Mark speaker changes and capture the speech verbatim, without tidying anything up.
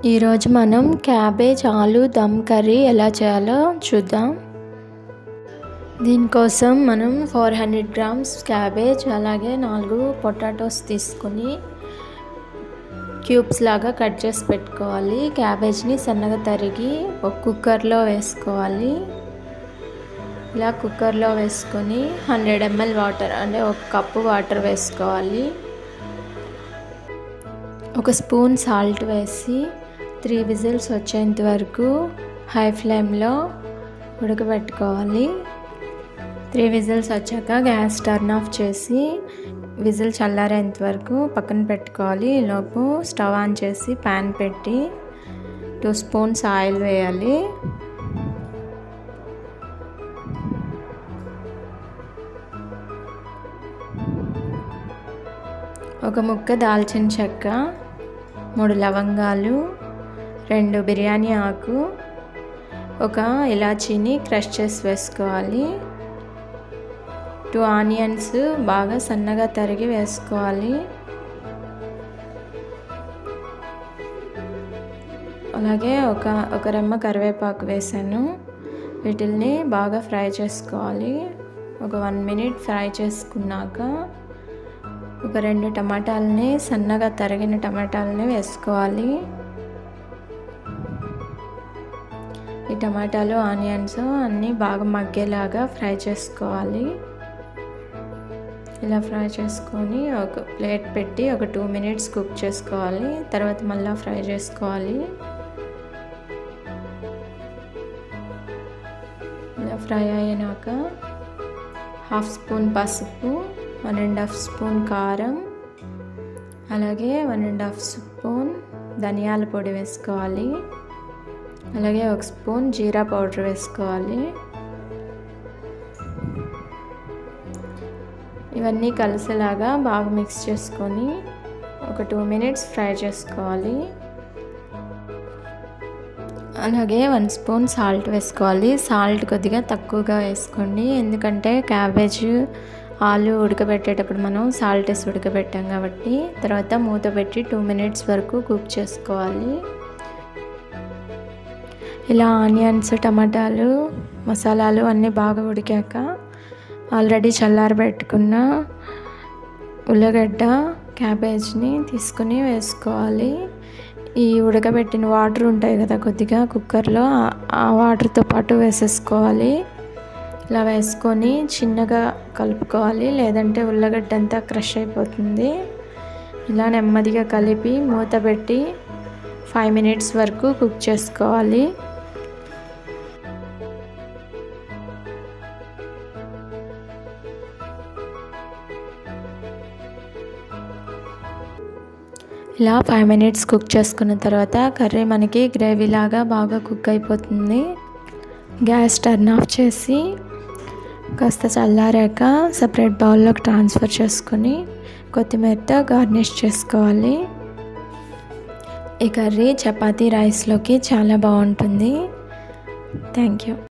Speaker 1: ఈరోజు మనం క్యాబేజ్ ఆలు దమ్ కర్రీ ఎలా చేయాలో చూద్దాం. దీనికోసం మనం ఫోర్ హండ్రెడ్ గ్రామ్స్ క్యాబేజ్ అలాగే నాలుగు పొటాటోస్ తీసుకొని క్యూబ్స్ లాగా కట్ చేసి పెట్టుకోవాలి. క్యాబేజ్ని సన్నగా తరిగి ఒక కుక్కర్లో వేసుకోవాలి. ఇలా కుక్కర్లో వేసుకొని హండ్రెడ్ ఎంఎల్ వాటర్ అంటే ఒక కప్పు వాటర్ వేసుకోవాలి. ఒక స్పూన్ సాల్ట్ వేసి త్రీ విజిల్స్ వచ్చేంత వరకు హై ఫ్లేమ్లో ఉడకబెట్టుకోవాలి. త్రీ విజిల్స్ వచ్చాక గ్యాస్ టర్న్ ఆఫ్ చేసి విజిల్ చల్లారేంత వరకు పక్కన పెట్టుకోవాలి. ఈలోపు స్టవ్ ఆన్ చేసి ప్యాన్ పెట్టి టూ స్పూన్స్ ఆయిల్ వేయాలి. ఒక ముక్క దాల్చిన చెక్క, మూడు లవంగాలు, రెండు బిర్యానీ ఆకు, ఒక ఇలాచీని క్రష్ చేసి వేసుకోవాలి. టూ ఆనియన్స్ బాగా సన్నగా తరిగి వేసుకోవాలి. అలాగే ఒక ఒక రెమ్మ కరివేపాకు వేసాను. వీటిల్ని బాగా ఫ్రై చేసుకోవాలి. ఒక వన్ మినిట్ ఫ్రై చేసుకున్నాక ఒక రెండు టమాటాలని సన్నగా తరిగిన టమాటాలని వేసుకోవాలి. ఈ టమాటాలు ఆనియన్స్ అన్నీ బాగా మగ్గేలాగా ఫ్రై చేసుకోవాలి. ఇలా ఫ్రై చేసుకొని ఒక ప్లేట్ పెట్టి ఒక టూ మినిట్స్ కుక్ చేసుకోవాలి. తర్వాత మళ్ళీ ఫ్రై చేసుకోవాలి. ఇలా ఫ్రై అయినాక హాఫ్ స్పూన్ పసుపు, వన్ అండ్ హాఫ్ స్పూన్ కారం, అలాగే వన్ అండ్ హాఫ్ స్పూన్ ధనియాల పొడి వేసుకోవాలి. అలాగే ఒక స్పూన్ జీరా పౌడర్ వేసుకోవాలి. ఇవన్నీ కలిసేలాగా బాగా మిక్స్ చేసుకొని ఒక టూ మినిట్స్ ఫ్రై చేసుకోవాలి. అలాగే వన్ స్పూన్ సాల్ట్ వేసుకోవాలి. సాల్ట్ కొద్దిగా తక్కువగా వేసుకోండి, ఎందుకంటే క్యాబేజ్ ఆలు ఉడకబెట్టేటప్పుడు మనం సాల్ట్ వేసి ఉడకబెట్టాం కాబట్టి. తర్వాత మూత పెట్టి టూ మినిట్స్ వరకు కుక్ చేసుకోవాలి. ఇలా ఆనియన్స్, టమాటాలు, మసాలాలు అన్నీ బాగా ఉడికాక ఆల్రెడీ చల్లారబెట్టుకున్న ఉల్లగడ్డ, క్యాబేజ్ని తీసుకుని వేసుకోవాలి. ఈ ఉడకబెట్టిన వాటర్ ఉంటాయి కదా కొద్దిగా కుక్కర్లో, ఆ వాటర్తో పాటు వేసేసుకోవాలి. ఇలా వేసుకొని చిన్నగా కలుపుకోవాలి, లేదంటే ఉల్లగడ్డ అంతా క్రష్ అయిపోతుంది. ఇలా నెమ్మదిగా కలిపి మూత పెట్టి ఫైవ్ మినిట్స్ వరకు కుక్ చేసుకోవాలి. ఇలా ఫైవ్ మినిట్స్ కుక్ చేసుకున్న తర్వాత కర్రీ మనకి గ్రేవీ లాగా బాగా కుక్ అయిపోతుంది. గ్యాస్ టర్న్ ఆఫ్ చేసి కాస్త చల్లారాక సపరేట్ బౌల్లోకి ట్రాన్స్ఫర్ చేసుకొని కొత్తిమీరతో గార్నిష్ చేసుకోవాలి. ఈ కర్రీ చపాతీ రైస్లోకి చాలా బాగుంటుంది. Thank you.